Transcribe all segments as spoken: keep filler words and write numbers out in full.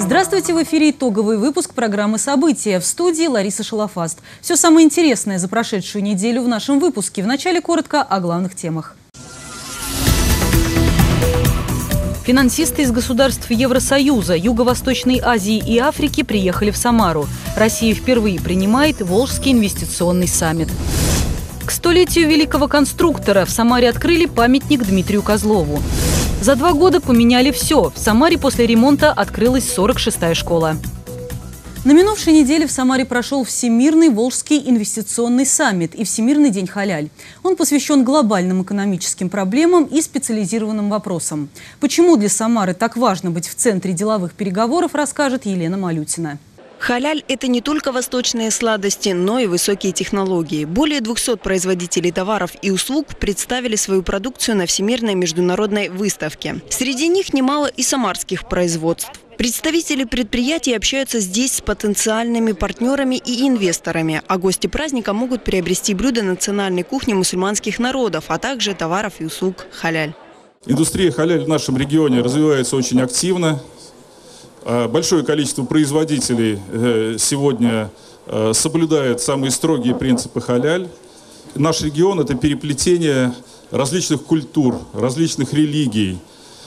Здравствуйте, в эфире итоговый выпуск программы «События». В студии Лариса Шалафаст. Все самое интересное за прошедшую неделю в нашем выпуске. Вначале коротко о главных темах. Финансисты из государств Евросоюза, Юго-Восточной Азии и Африки приехали в Самару. Россия впервые принимает Волжский инвестиционный саммит. К столетию великого конструктора в Самаре открыли памятник Дмитрию Козлову. За два года поменяли все. В Самаре после ремонта открылась сорок шестая школа. На минувшей неделе в Самаре прошел Всемирный Волжский инвестиционный саммит и Всемирный день халяль. Он посвящен глобальным экономическим проблемам и специализированным вопросам. Почему для Самары так важно быть в центре деловых переговоров, расскажет Елена Малютина. Халяль – это не только восточные сладости, но и высокие технологии. Более двухсот производителей товаров и услуг представили свою продукцию на Всемирной международной выставке. Среди них немало и самарских производств. Представители предприятий общаются здесь с потенциальными партнерами и инвесторами, а гости праздника могут приобрести блюда национальной кухни мусульманских народов, а также товаров и услуг халяль. Индустрия халяль в нашем регионе развивается очень активно. Большое количество производителей сегодня соблюдает самые строгие принципы халяль. Наш регион – это переплетение различных культур, различных религий,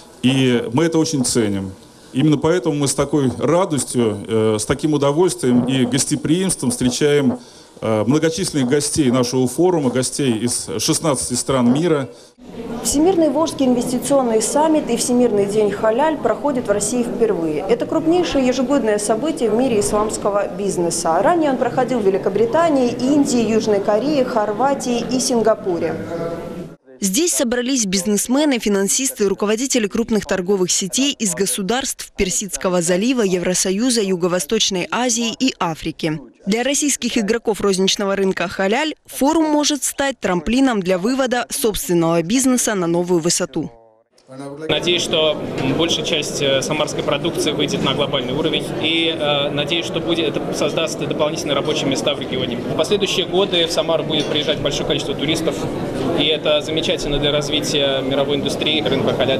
и мы это очень ценим. Именно поэтому мы с такой радостью, с таким удовольствием и гостеприимством встречаем многочисленных гостей нашего форума, гостей из шестнадцати стран мира. Всемирный Волжский инвестиционный саммит и Всемирный день халяль проходят в России впервые. Это крупнейшее ежегодное событие в мире исламского бизнеса. Ранее он проходил в Великобритании, Индии, Южной Корее, Хорватии и Сингапуре. Здесь собрались бизнесмены, финансисты, руководители крупных торговых сетей из государств Персидского залива, Евросоюза, Юго-Восточной Азии и Африки. Для российских игроков розничного рынка халяль форум может стать трамплином для вывода собственного бизнеса на новую высоту. Надеюсь, что большая часть самарской продукции выйдет на глобальный уровень. И э, надеюсь, что будет, это создаст дополнительные рабочие места в регионе. В последующие годы в Самару будет приезжать большое количество туристов. И это замечательно для развития мировой индустрии рынка халяль.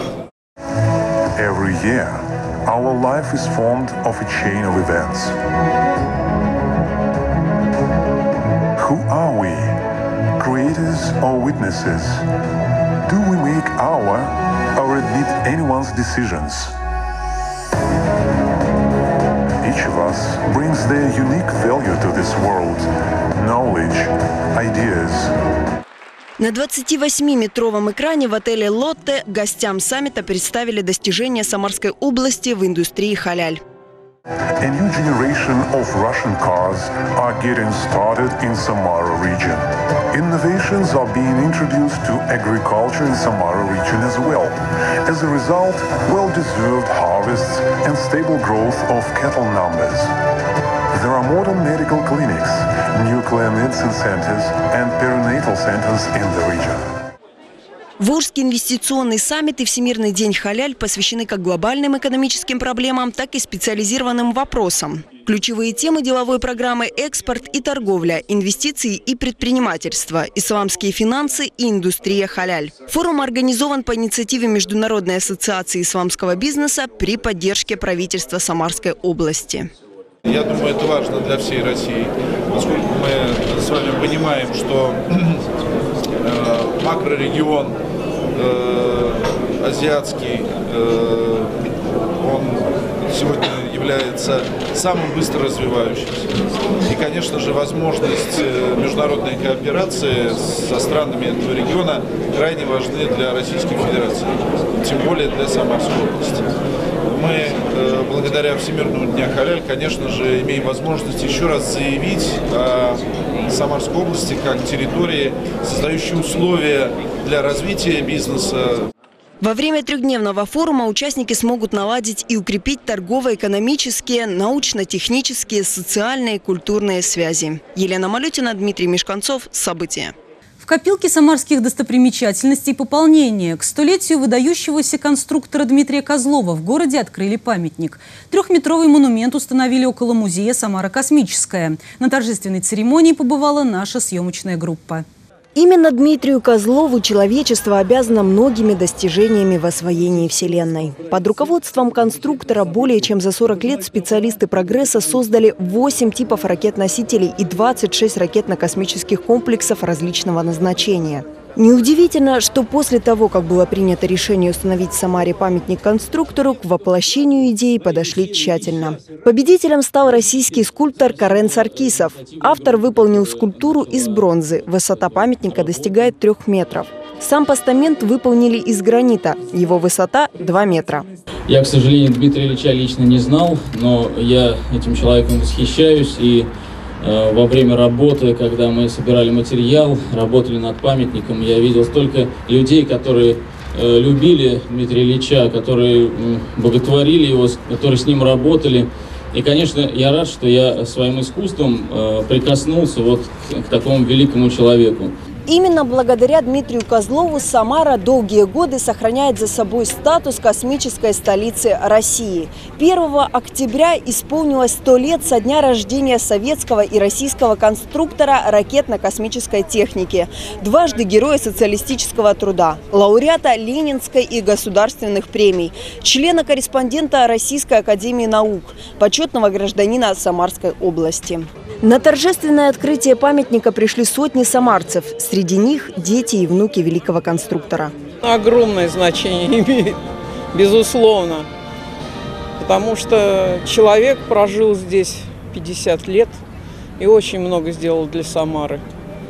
Every year, our life is formed of a chain of events. Who are we? Creators or witnesses? Do we make our or admit anyone's decisions? Each of us brings their unique value to this world, knowledge, ideas. На двадцативосьмиметровом экране в отеле «Лотте» гостям саммита представили достижения Самарской области в индустрии халяль. A new generation of Russian cars are getting started in Samara region. Innovations are being introduced to agriculture in Samara region as well. As a result, well-deserved harvests and stable growth of cattle numbers. There are modern medical clinics, nuclear medicine centers and perinatal centers in the region. Волжский инвестиционный саммит и Всемирный день халяль посвящены как глобальным экономическим проблемам, так и специализированным вопросам. Ключевые темы деловой программы – экспорт и торговля, инвестиции и предпринимательство, исламские финансы и индустрия халяль. Форум организован по инициативе Международной ассоциации исламского бизнеса при поддержке правительства Самарской области. Я думаю, это важно для всей России, поскольку мы с вами понимаем, что э, макрорегион э, азиатский, э, он сегодня является самым быстро развивающимся. И, конечно же, возможность международной кооперации со странами этого региона крайне важны для Российской Федерации, тем более для Самарской области. Мы, благодаря Всемирному дню халяль, конечно же, имеем возможность еще раз заявить о Самарской области как территории, создающей условия для развития бизнеса. Во время трехдневного форума участники смогут наладить и укрепить торгово-экономические, научно-технические, социальные и культурные связи. Елена Малютина, Дмитрий Мешканцов. События. В копилке самарских достопримечательностей пополнение. К столетию выдающегося конструктора Дмитрия Козлова в городе открыли памятник. Трехметровый монумент установили около музея «Самара космическая». На торжественной церемонии побывала наша съемочная группа. Именно Дмитрию Козлову человечество обязано многими достижениями в освоении Вселенной. Под руководством конструктора более чем за сорок лет специалисты «Прогресса» создали восемь типов ракет-носителей и двадцать шесть ракетно-космических комплексов различного назначения. Неудивительно, что после того, как было принято решение установить в Самаре памятник конструктору, к воплощению идеи подошли тщательно. Победителем стал российский скульптор Карен Саркисов. Автор выполнил скульптуру из бронзы. Высота памятника достигает трех метров. Сам постамент выполнили из гранита. Его высота – два метра. Я, к сожалению, Дмитрия Ильича лично не знал, но я этим человеком восхищаюсь. И э, во время работы, когда мы собирали материал, работали над памятником, я видел столько людей, которые э, любили Дмитрия Ильича, которые э, боготворили его, которые с ним работали. И, конечно, я рад, что я своим искусством э, прикоснулся вот к, к такому великому человеку. Именно благодаря Дмитрию Козлову Самара долгие годы сохраняет за собой статус космической столицы России. первого октября исполнилось сто лет со дня рождения советского и российского конструктора ракетно-космической техники, дважды Героя социалистического труда, лауреата Ленинской и государственных премий, члена-корреспондента Российской академии наук, почетного гражданина Самарской области. На торжественное открытие памятника пришли сотни самарцев. Среди них дети и внуки великого конструктора. Огромное значение имеет, безусловно, потому что человек прожил здесь пятьдесят лет и очень много сделал для Самары.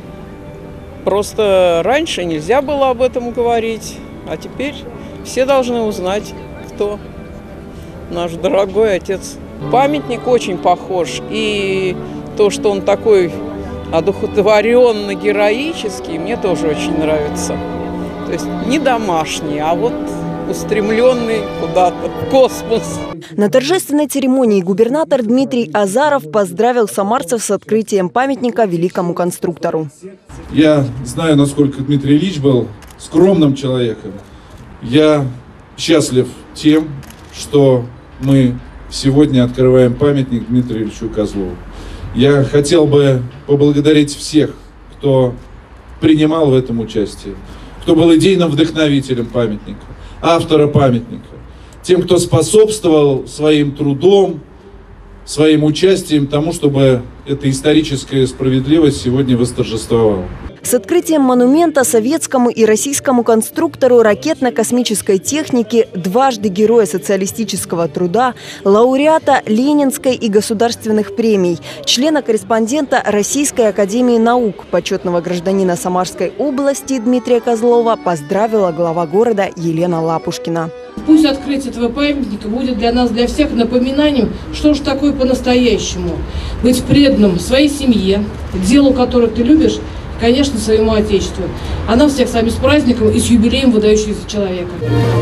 Просто раньше нельзя было об этом говорить, а теперь все должны узнать, кто наш дорогой отец. Памятник очень похож, и то, что он такой одухотворенно героический, мне тоже очень нравится. То есть не домашний, а вот устремленный куда-то в космос. На торжественной церемонии губернатор Дмитрий Азаров поздравил самарцев с открытием памятника великому конструктору. Я знаю, насколько Дмитрий Ильич был скромным человеком. Я счастлив тем, что мы сегодня открываем памятник Дмитрию Ильичу Козлову. Я хотел бы поблагодарить всех, кто принимал в этом участие, кто был идейным вдохновителем памятника, автора памятника, тем, кто способствовал своим трудом, своим участием тому, чтобы эта историческая справедливость сегодня восторжествовала. С открытием монумента советскому и российскому конструктору ракетно-космической техники, дважды Героя социалистического труда, лауреата Ленинской и государственных премий, члена-корреспондента Российской академии наук, почетного гражданина Самарской области Дмитрия Козлова поздравила глава города Елена Лапушкина. Пусть открытие этого памятника будет для нас, для всех напоминанием, что же такое по-настоящему. Быть преданным своей семье, делу, которое ты любишь, конечно, своему Отечеству. А нам всех с вами с праздником и с юбилеем выдающегося человека.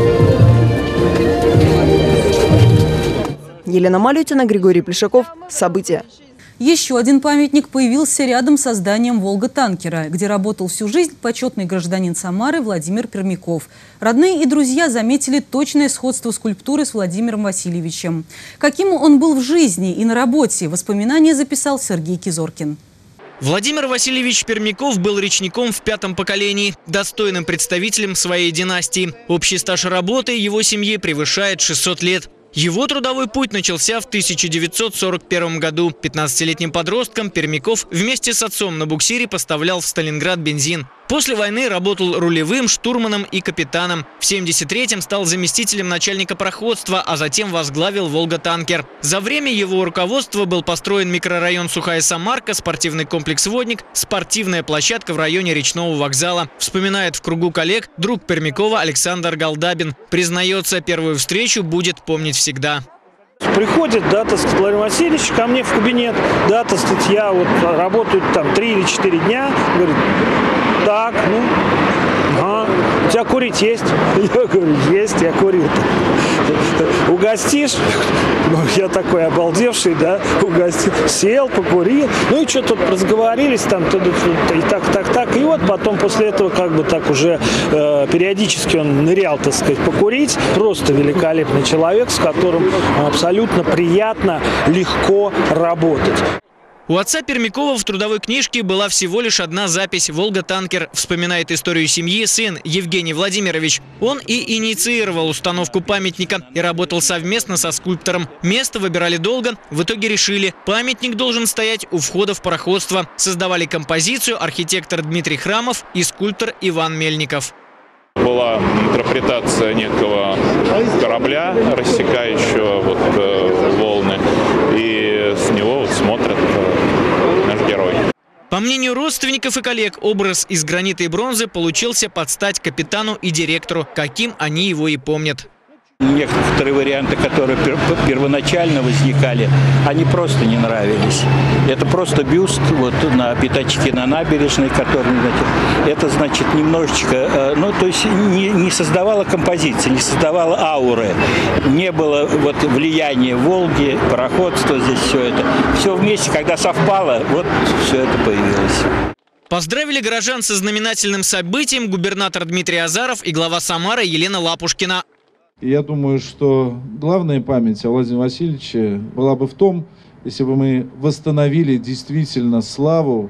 Елена Малютина, Григорий Плешаков. События. Еще один памятник появился рядом со зданием «Волга-танкера», где работал всю жизнь почетный гражданин Самары Владимир Пермяков. Родные и друзья заметили точное сходство скульптуры с Владимиром Васильевичем. Каким он был в жизни и на работе, воспоминания записал Сергей Кизоркин. Владимир Васильевич Пермяков был речником в пятом поколении, достойным представителем своей династии. Общий стаж работы его семьи превышает шестьсот лет. Его трудовой путь начался в тысяча девятьсот сорок первом году. пятнадцатилетним подростком Пермяков вместе с отцом на буксире поставлял в Сталинград бензин. После войны работал рулевым, штурманом и капитаном. В семьдесят третьем стал заместителем начальника пароходства, а затем возглавил «Волга-танкер». За время его руководства был построен микрорайон Сухая Самарка, спортивный комплекс «Водник», спортивная площадка в районе речного вокзала. Вспоминает в кругу коллег друг Пермякова Александр Голдабин. Признается, первую встречу будет помнить всегда. Приходит, да, так сказать, Владимир Васильевич ко мне в кабинет, да, так сказать, я вот работаю там три или четыре дня, говорит, так, ну, ага, у тебя курить есть? Я говорю, есть, я курил. Угостишь? Ну, я такой обалдевший, да, угостил, сел, покурил, ну и что тут разговорились там, и так, так, так, и вот потом после этого как бы так уже э, периодически он нырял, так сказать, покурить. Просто великолепный человек, с которым абсолютно приятно, легко работать. У отца Пермякова в трудовой книжке была всего лишь одна запись «Волга-танкер», вспоминает историю семьи сын Евгений Владимирович. Он и инициировал установку памятника и работал совместно со скульптором. Место выбирали долго, в итоге решили – памятник должен стоять у входа в пароходство. Создавали композицию архитектор Дмитрий Храмов и скульптор Иван Мельников. Была интерпретация некого корабля, рассекающего вот, э, волны, и с него вот смотрит э, наш герой. По мнению родственников и коллег, образ из гранита и бронзы получился под стать капитану и директору, каким они его и помнят. Некоторые варианты, которые первоначально возникали, они просто не нравились. Это просто бюст вот на пятачке на набережной, который, это значит немножечко, ну то есть не, не создавала композиции, не создавала ауры, не было вот влияния Волги, пароходства, здесь все это. Все вместе, когда совпало, вот все это появилось. Поздравили горожан со знаменательным событием губернатор Дмитрий Азаров и глава Самары Елена Лапушкина. Я думаю, что главная память о Владимире Васильевиче была бы в том, если бы мы восстановили действительно славу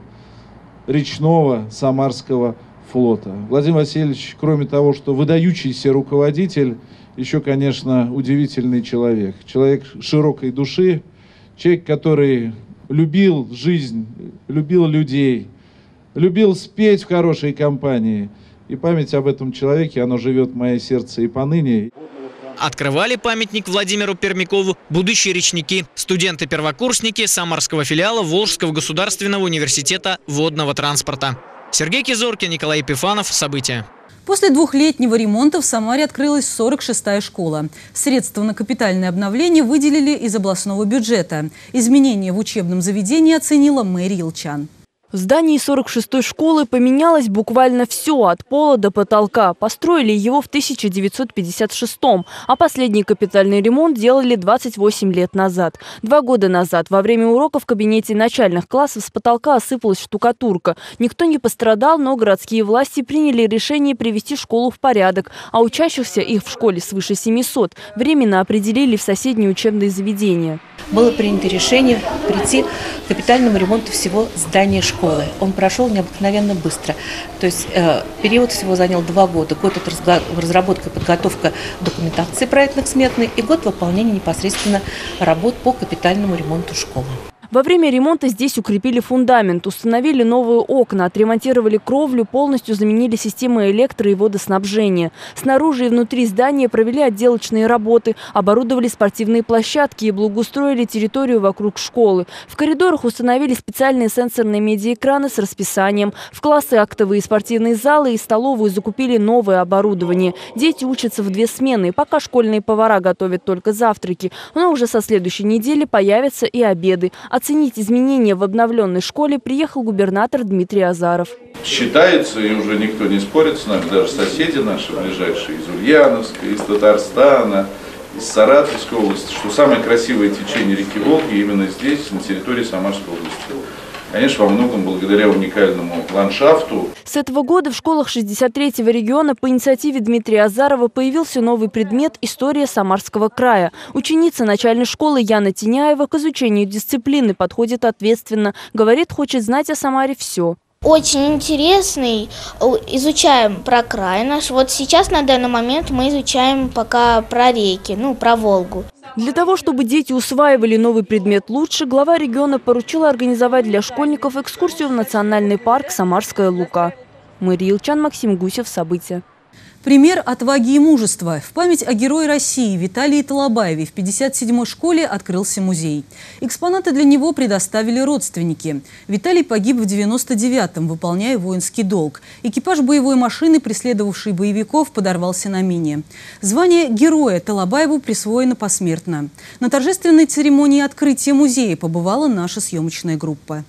речного Самарского флота. Владимир Васильевич, кроме того, что выдающийся руководитель, еще, конечно, удивительный человек. Человек широкой души, человек, который любил жизнь, любил людей, любил спеть в хорошей компании. И память об этом человеке, она живет в моем сердце и поныне. Открывали памятник Владимиру Пермякову будущие речники, студенты-первокурсники Самарского филиала Волжского государственного университета водного транспорта. Сергей Кизоркин, Николай Епифанов. События. После двухлетнего ремонта в Самаре открылась сорок шестая школа. Средства на капитальное обновление выделили из областного бюджета. Изменения в учебном заведении оценила мэрия Илчан. В здании сорок шестой школы поменялось буквально все от пола до потолка. Построили его в тысяча девятьсот пятьдесят шестом, а последний капитальный ремонт делали двадцать восемь лет назад. Два года назад во время урока в кабинете начальных классов с потолка осыпалась штукатурка. Никто не пострадал, но городские власти приняли решение привести школу в порядок, а учащихся, их в школе свыше семисот, временно определили в соседние учебные заведения. Было принято решение прийти к капитальному ремонту всего здания школы. Он прошел необыкновенно быстро. То есть э, период всего занял два года. Год – это разработка и подготовка документации проектно-сметной и год выполнения непосредственно работ по капитальному ремонту школы. Во время ремонта здесь укрепили фундамент, установили новые окна, отремонтировали кровлю, полностью заменили системы электро- и водоснабжения. Снаружи и внутри здания провели отделочные работы, оборудовали спортивные площадки и благоустроили территорию вокруг школы. В коридорах установили специальные сенсорные медиаэкраны с расписанием. В классы, актовые и спортивные залы и столовую закупили новое оборудование. Дети учатся в две смены. Пока школьные повара готовят только завтраки, но уже со следующей недели появятся и обеды. Оценить изменения в обновленной школе приехал губернатор Дмитрий Азаров. Считается, и уже никто не спорит с нами, даже соседи наши ближайшие из Ульяновска, из Татарстана, из Саратовской области, что самое красивое течение реки Волги именно здесь, на территории Самарской области. Конечно, во многом благодаря уникальному ландшафту. С этого года в школах шестьдесят третьего региона по инициативе Дмитрия Азарова появился новый предмет «История Самарского края». Ученица начальной школы Яна Тиняева к изучению дисциплины подходит ответственно. Говорит, хочет знать о Самаре все. Очень интересный, изучаем про край наш. Вот сейчас на данный момент мы изучаем пока про реки, ну, про Волгу. Для того, чтобы дети усваивали новый предмет лучше, глава региона поручила организовать для школьников экскурсию в национальный парк «Самарская Лука». Мэрия Илчан, Максим Гусев. События. Пример отваги и мужества. В память о герое России Виталии Толобаеве в пятьдесят седьмой школе открылся музей. Экспонаты для него предоставили родственники. Виталий погиб в девяносто девятом, выполняя воинский долг. Экипаж боевой машины, преследовавший боевиков, подорвался на мине. Звание героя Толобаеву присвоено посмертно. На торжественной церемонии открытия музея побывала наша съемочная группа.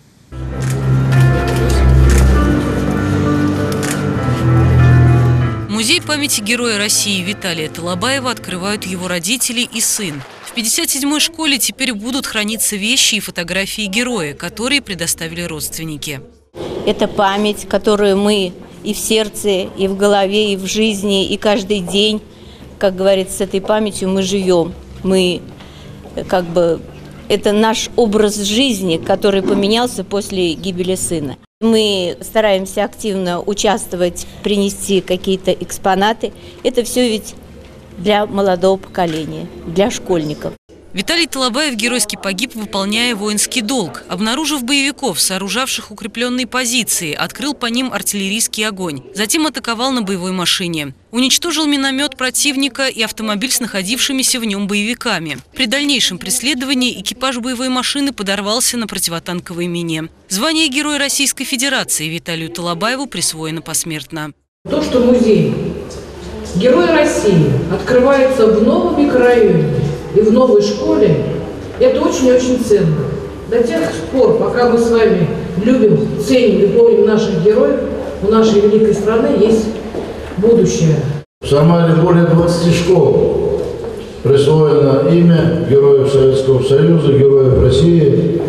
Музей памяти героя России Виталия Толобаева открывают его родители и сын. В пятьдесят седьмой школе теперь будут храниться вещи и фотографии героя, которые предоставили родственники. Это память, которую мы и в сердце, и в голове, и в жизни, и каждый день, как говорится, с этой памятью мы живем. Мы как бы Это наш образ жизни, который поменялся после гибели сына. Мы стараемся активно участвовать, принести какие-то экспонаты. Это все ведь для молодого поколения, для школьников. Виталий Талабаев геройски погиб, выполняя воинский долг. Обнаружив боевиков, сооружавших укрепленные позиции, открыл по ним артиллерийский огонь. Затем атаковал на боевой машине. Уничтожил миномет противника и автомобиль с находившимися в нем боевиками. При дальнейшем преследовании экипаж боевой машины подорвался на противотанковой мине. Звание Героя Российской Федерации Виталию Талабаеву присвоено посмертно. То, что музей Героя России открывается в новом микрорайоне и в новой школе, это очень-очень ценно. До тех пор, пока мы с вами любим, ценим и помним наших героев, у нашей великой страны есть будущее. В Самаре более двадцати школ присвоено имя Героев Советского Союза, Героев России.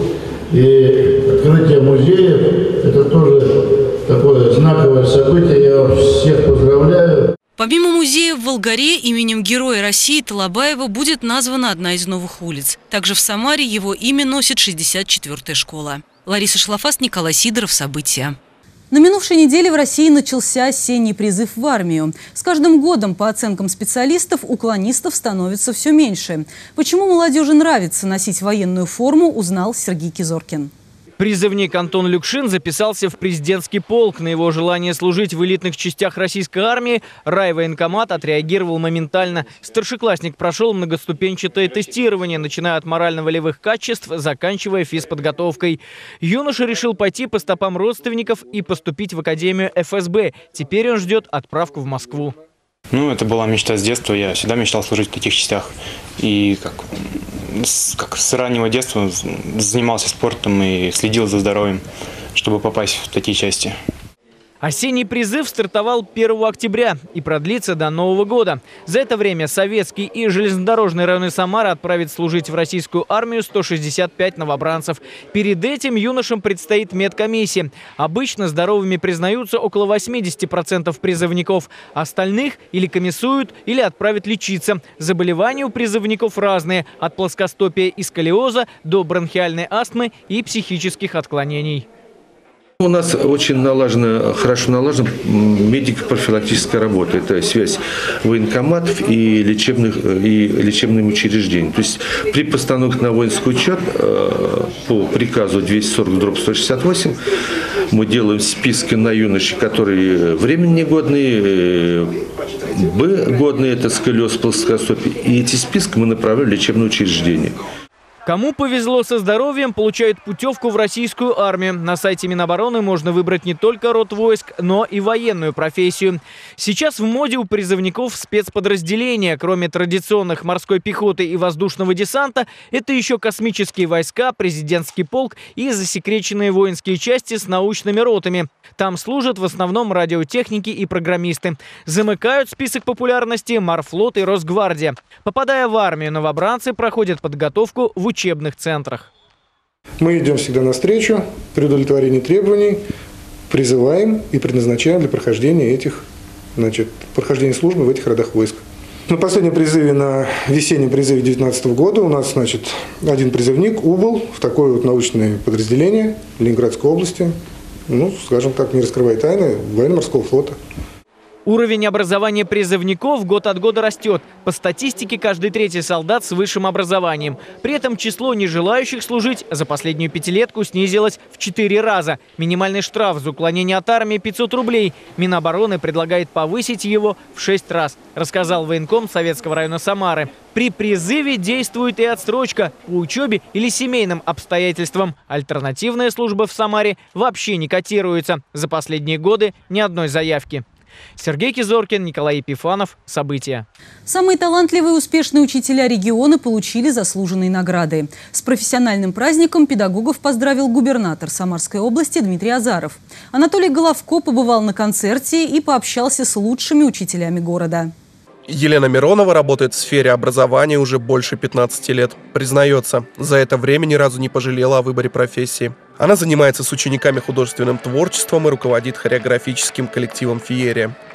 И открытие музея – это тоже такое знаковое событие. Я вас всех поздравляю. Помимо музея в Волгаре именем Героя России Талабаева будет названа одна из новых улиц. Также в Самаре его имя носит шестьдесят четвёртая школа. Лариса Шлафас, Николай Сидоров. События. На минувшей неделе в России начался осенний призыв в армию. С каждым годом, по оценкам специалистов, уклонистов становится все меньше. Почему молодежи нравится носить военную форму, узнал Сергей Кизоркин. Призывник Антон Люкшин записался в президентский полк. На его желание служить в элитных частях российской армии райвоенкомат отреагировал моментально. Старшеклассник прошел многоступенчатое тестирование, начиная от морально-волевых качеств, заканчивая физподготовкой. Юноша решил пойти по стопам родственников и поступить в Академию эф эс бэ. Теперь он ждет отправку в Москву. Ну, это была мечта с детства. Я всегда мечтал служить в таких частях. И как, как с раннего детства занимался спортом и следил за здоровьем, чтобы попасть в такие части. Осенний призыв стартовал первого октября и продлится до Нового года. За это время Советский и железнодорожный районы Самары отправят служить в российскую армию сто шестьдесят пять новобранцев. Перед этим юношам предстоит медкомиссия. Обычно здоровыми признаются около восьмидесяти процентов призывников. Остальных или комиссуют, или отправят лечиться. Заболевания у призывников разные – от плоскостопия и сколиоза до бронхиальной астмы и психических отклонений. У нас очень налажена, хорошо налажена медико-профилактическая работа. Это связь военкоматов и лечебных, и лечебных учреждений. То есть при постановке на воинский учет по приказу двести сорок дробь сто шестьдесят восемь мы делаем списки на юношей, которые временно негодные, Б годные, это сколиоз, плоскостопие. И эти списки мы направляем в лечебное учреждение. Кому повезло со здоровьем, получают путевку в российскую армию. На сайте Минобороны можно выбрать не только род войск, но и военную профессию. Сейчас в моде у призывников спецподразделения. Кроме традиционных морской пехоты и воздушного десанта, это еще космические войска, президентский полк и засекреченные воинские части с научными ротами. Там служат в основном радиотехники и программисты. Замыкают список популярности Морфлот и Росгвардия. Попадая в армию, новобранцы проходят подготовку в учебных центрах. Мы идем всегда навстречу при удовлетворении требований, призываем и предназначаем для прохождения этих, значит, прохождения службы в этих родах войск. На последнем призыве, на весеннем призыве две тысячи девятнадцатого года у нас, значит, один призывник убыл в такое вот научное подразделение Ленинградской области, ну, скажем так, не раскрывая тайны, военно-морского флота. Уровень образования призывников год от года растет. По статистике, каждый третий солдат с высшим образованием. При этом число нежелающих служить за последнюю пятилетку снизилось в четыре раза. Минимальный штраф за уклонение от армии – пятьсот рублей. Минобороны предлагает повысить его в шесть раз, рассказал военком Советского района Самары. При призыве действует и отсрочка по учебе или семейным обстоятельствам. Альтернативная служба в Самаре вообще не котируется. За последние годы ни одной заявки. Сергей Кизоркин, Николай Епифанов. События. Самые талантливые и успешные учителя региона получили заслуженные награды. С профессиональным праздником педагогов поздравил губернатор Самарской области Дмитрий Азаров. Анатолий Головко побывал на концерте и пообщался с лучшими учителями города. Елена Миронова работает в сфере образования уже больше пятнадцати лет. Признается, за это время ни разу не пожалела о выборе профессии. Она занимается с учениками художественным творчеством и руководит хореографическим коллективом «Феерия».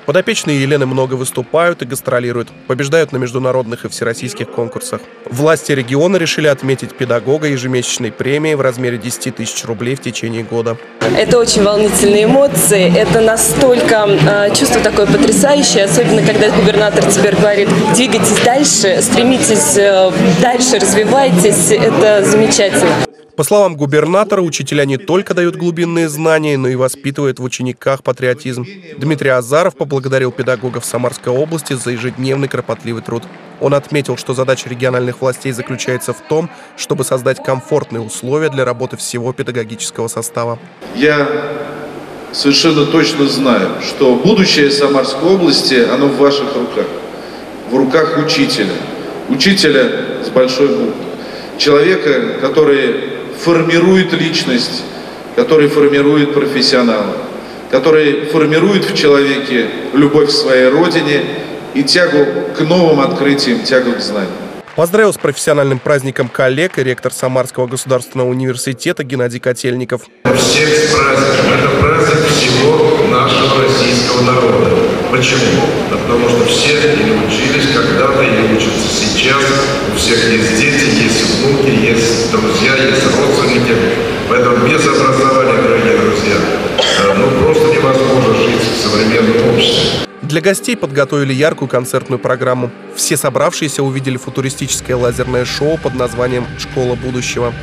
Подопечные Елены много выступают и гастролируют, побеждают на международных и всероссийских конкурсах. Власти региона решили отметить педагога ежемесячной премией в размере десяти тысяч рублей в течение года. Это очень волнительные эмоции, это настолько э, чувство такое потрясающее, особенно когда губернатор теперь говорит: двигайтесь дальше, стремитесь э, дальше, развивайтесь, это замечательно. По словам губернатора, учителя не только дают глубинные знания, но и воспитывают в учениках патриотизм. Дмитрий Азаров поблагодарил педагогов Самарской области за ежедневный кропотливый труд. Он отметил, что задача региональных властей заключается в том, чтобы создать комфортные условия для работы всего педагогического состава. Я совершенно точно знаю, что будущее Самарской области, оно в ваших руках. В руках учителя. Учителя с большой буквы. Человека, который формирует личность, который формирует профессионала, который формирует в человеке любовь к своей родине и тягу к новым открытиям, тягу к знаниям. Поздравил с профессиональным праздником коллег и ректор Самарского государственного университета Геннадий Котельников. Всех с праздником. Это праздник всего нашего российского народа. Почему? Да потому что все или учились когда-то, или учатся сейчас. У всех есть дети, есть внуки, есть друзья, есть родственники. Поэтому без образования, дорогие друзья, ну просто невозможно жить в современном обществе. Для гостей подготовили яркую концертную программу. Все собравшиеся увидели футуристическое лазерное шоу под названием «Школа будущего».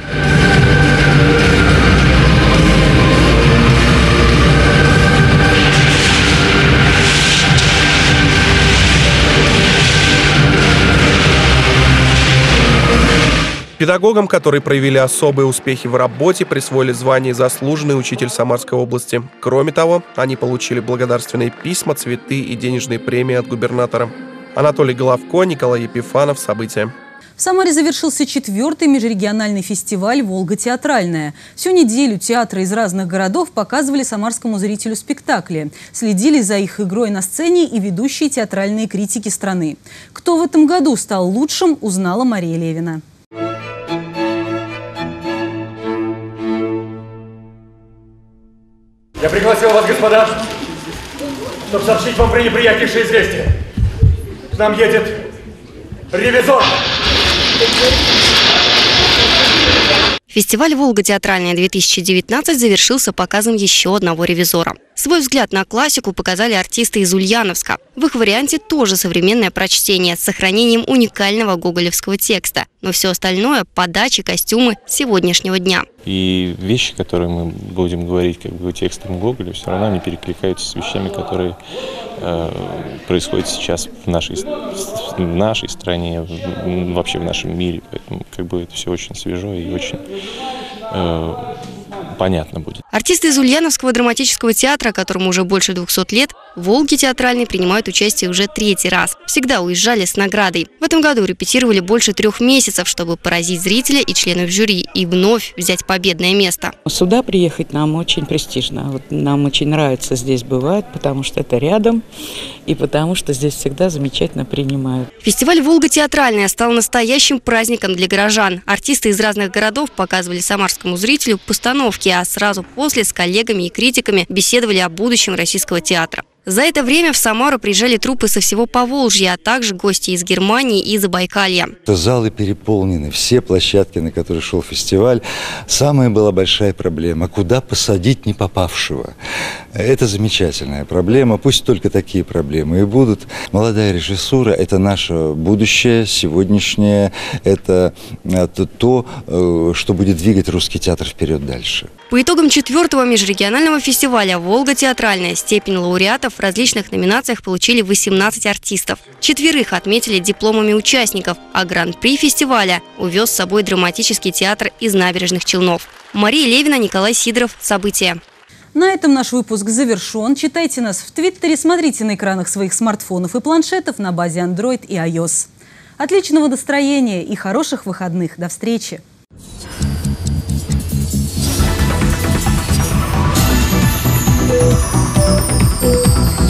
Педагогам, которые проявили особые успехи в работе, присвоили звание «Заслуженный учитель Самарской области». Кроме того, они получили благодарственные письма, цветы и денежные премии от губернатора. Анатолий Головко, Николай Епифанов. События. В Самаре завершился четвертый межрегиональный фестиваль «Волга театральная». Всю неделю театры из разных городов показывали самарскому зрителю спектакли. Следили за их игрой на сцене и ведущие театральные критики страны. Кто в этом году стал лучшим, узнала Мария Левина. Я пригласил вас, господа, чтобы сообщить вам пренеприятнейшее известие. К нам едет ревизор. Фестиваль «Волга театральная-две тысячи девятнадцать» завершился показом еще одного ревизора. Свой взгляд на классику показали артисты из Ульяновска. В их варианте тоже современное прочтение с сохранением уникального гоголевского текста. Но все остальное – подачи, костюмы сегодняшнего дня. И вещи, которые мы будем говорить как бы текстом Гоголя, все равно не перекликаются с вещами, которые э, происходят сейчас в нашей, в нашей стране, в, вообще в нашем мире. Поэтому как бы это все очень свежо и очень э, понятно будет. Артисты из Ульяновского драматического театра, которому уже больше двухсот лет, в «Волге театральной» принимают участие уже третий раз. Всегда уезжали с наградой. В этом году репетировали больше трех месяцев, чтобы поразить зрителя и членов жюри и вновь взять победное место. Сюда приехать нам очень престижно. Вот нам очень нравится здесь бывать, потому что это рядом и потому что здесь всегда замечательно принимают. Фестиваль «Волга театральная» стал настоящим праздником для горожан. Артисты из разных городов показывали самарскому зрителю постановки, а сразу после с коллегами и критиками беседовали о будущем российского театра. За это время в Самару приезжали труппы со всего Поволжья, а также гости из Германии и Забайкалья. Залы переполнены, все площадки, на которые шел фестиваль. Самая была большая проблема – куда посадить не попавшего. Это замечательная проблема, пусть только такие проблемы и будут. Молодая режиссура – это наше будущее, сегодняшнее, это то, что будет двигать русский театр вперед дальше. По итогам четвертого межрегионального фестиваля «Волга театральная» степень лауреатов в различных номинациях получили восемнадцать артистов. Четверых отметили дипломами участников, а гран-при фестиваля увез с собой драматический театр из Набережных Челнов. Мария Левина, Николай Сидоров. События. На этом наш выпуск завершен. Читайте нас в Твиттере, смотрите на экранах своих смартфонов и планшетов на базе Android и iOS. Отличного настроения и хороших выходных. До встречи! We'll be right back.